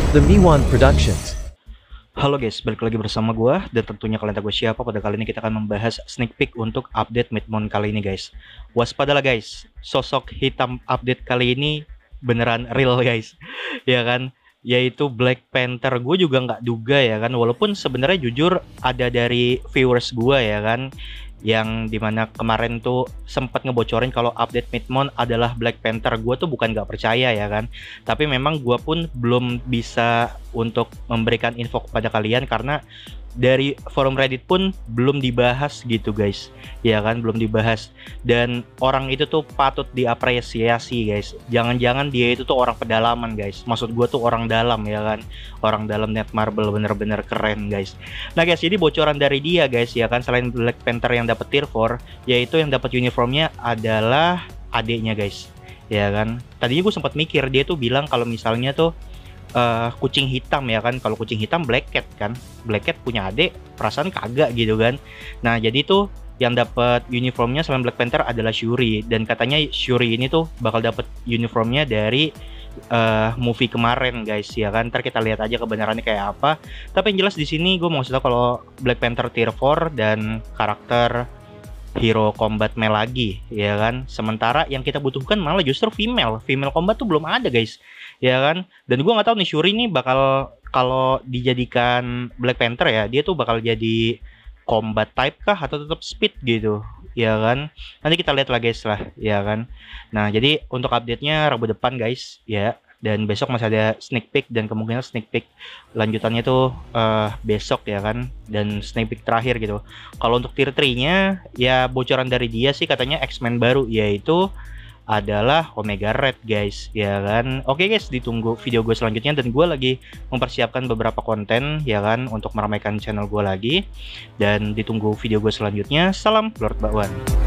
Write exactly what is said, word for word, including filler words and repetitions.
The Miwan Productions. Halo guys, balik lagi bersama gua dan tentunya kalian tahu gue siapa. Pada kali ini kita akan membahas sneak peek untuk update Midmon kali ini guys. Waspadalah guys, sosok hitam update kali ini beneran real guys, ya kan? Yaitu Black Panther. Gue juga nggak duga ya kan, walaupun sebenarnya jujur ada dari viewers gua ya kan, yang dimana kemarin tuh sempat ngebocorin kalau update Midmon adalah Black Panther. Gue tuh bukan nggak percaya ya kan, tapi memang gue pun belum bisa untuk memberikan info kepada kalian karena dari forum Reddit pun belum dibahas gitu guys, ya kan, belum dibahas. Dan orang itu tuh patut diapresiasi guys, jangan-jangan dia itu tuh orang pedalaman guys, maksud gue tuh orang dalam ya kan, orang dalam Netmarble, bener-bener keren guys. Nah guys, jadi bocoran dari dia guys ya kan, selain Black Panther yang dapat tier four, yaitu yang dapat uniformnya adalah adiknya guys, ya kan. Tadinya gue sempat mikir dia tuh bilang kalau misalnya tuh uh, kucing hitam ya kan, kalau kucing hitam Black Cat kan, Black Cat punya adik, perasaan kagak gitu kan. Nah jadi tuh yang dapat uniformnya selain Black Panther adalah Shuri, dan katanya Shuri ini tuh bakal dapat uniformnya dari uh, movie kemarin guys ya kan. Ntar kita lihat aja kebenarannya kayak apa. Tapi yang jelas di sini gue mau cerita kalau Black Panther tier four dan karakter hero combat male lagi ya kan. Sementara yang kita butuhkan malah justru female female combat tuh belum ada guys ya kan. Dan gue nggak tahu nih Shuri ini bakal, kalau dijadikan Black Panther ya, dia tuh bakal jadi combat type kah atau tetap speed gitu ya kan. Nanti kita lihat lah guys lah ya kan. Nah jadi untuk update nya Rabu depan guys ya, dan besok masih ada sneak peek, dan kemungkinan sneak peek lanjutannya tuh uh, besok ya kan, dan sneak peek terakhir gitu. Kalau untuk tier three nya ya, bocoran dari dia sih katanya X-Men baru, yaitu adalah Omega Red guys ya kan. Oke guys, ditunggu video gue selanjutnya, dan gue lagi mempersiapkan beberapa konten ya kan untuk meramaikan channel gue lagi, dan ditunggu video gue selanjutnya. Salam Lord Bakwan.